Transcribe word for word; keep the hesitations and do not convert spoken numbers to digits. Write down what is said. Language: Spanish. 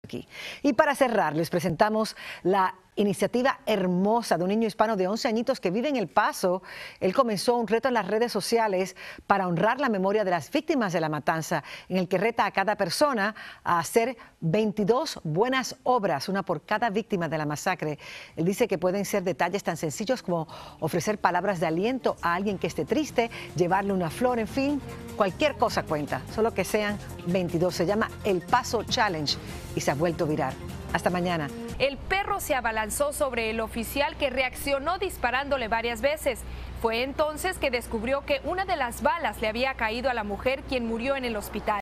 aquí. Y para cerrar, les presentamos la iniciativa hermosa de un niño hispano de once añitos que vive en El Paso. Él comenzó un reto en las redes sociales para honrar la memoria de las víctimas de la matanza, en el que reta a cada persona a hacer veintidós buenas obras, una por cada víctima de la masacre. Él dice que pueden ser detalles tan sencillos como ofrecer palabras de aliento a alguien que esté triste, llevarle una flor, en fin, cualquier cosa cuenta, solo que sean veintidós. Se llama El Paso Challenge y se ha vuelto viral. Hasta mañana. El perro se abalanzó sobre el oficial, que reaccionó disparándole varias veces. Fue entonces que descubrió que una de las balas le había caído a la mujer, quien murió en el hospital.